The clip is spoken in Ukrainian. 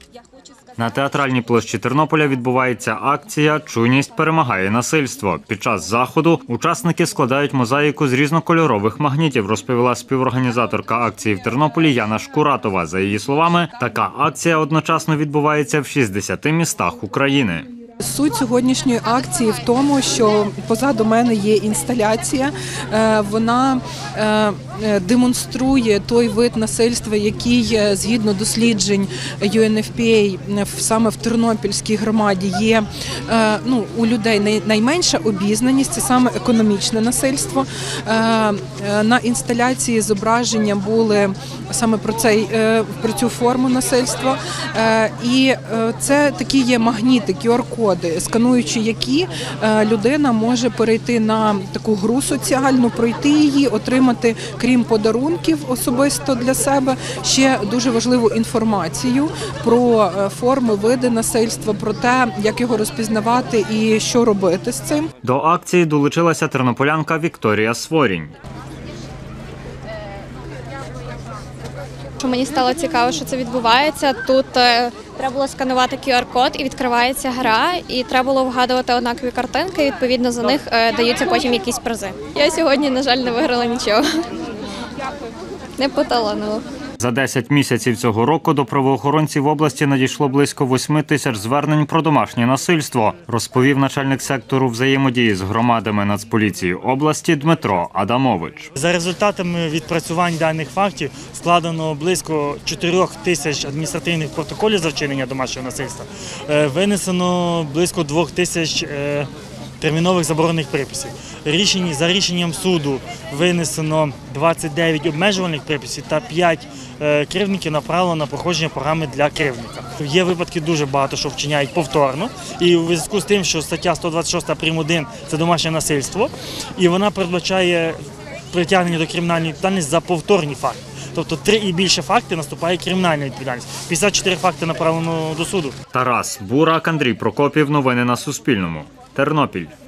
На театральній площі Тернополя відбувається акція «Чуйність перемагає насильство». Під час заходу учасники складають мозаїку з різнокольорових магнітів, розповіла співорганізаторка акції в Тернополі Яна Шкуратова. За її словами, така акція одночасно відбувається в 60 містах України. Суть сьогоднішньої акції в тому, що позаду мене є інсталяція, вона демонструє той вид насильства, який, згідно досліджень UNFPA, саме в Тернопільській громаді є у людей найменша обізнаність, це саме економічне насильство. На інсталяції зображення були саме про цю форму насильства. І це такі є магніти, QR-коди, скануючи які людина може перейти на таку гру соціальну, пройти її, отримати, крім подарунків особисто для себе, ще дуже важливу інформацію про форми, види насильства, про те, як його розпізнавати і що робити з цим. До акції долучилася тернополянка Вікторія Сворінь. Мені стало цікаво, що це відбувається. Тут треба було сканувати QR-код і відкривається гра, і треба було вгадувати однакові картинки, і відповідно за них даються потім якісь призи. Я сьогодні, на жаль, не виграла нічого. Не поталанило. За 10 місяців цього року до правоохоронців області надійшло близько 8 тисяч звернень про домашнє насильство, розповів начальник сектору взаємодії з громадами Нацполіції області Дмитро Адамович. За результатами відпрацювань даних фактів складено близько 4 тисяч адміністративних протоколів за вчинення домашнього насильства, винесено близько 2 тисяч термінових заборонених приписів. За рішенням суду винесено 29 обмежувальних приписів та 5 кривдників направлено на проходження програми для кривдника. Є випадки дуже багато, що вчиняють повторно. І у зв'язку з тим, що стаття 126 прим. 1 – це домашнє насильство, і вона передбачає притягнення до кримінальної відповідальності за повторні факти. Тобто 3 і більше факти наступає кримінальна відповідальність. 54 факти направлено до суду. Тарас Бурак, Андрій Прокопів. Новини на Суспільному. Тернопіль.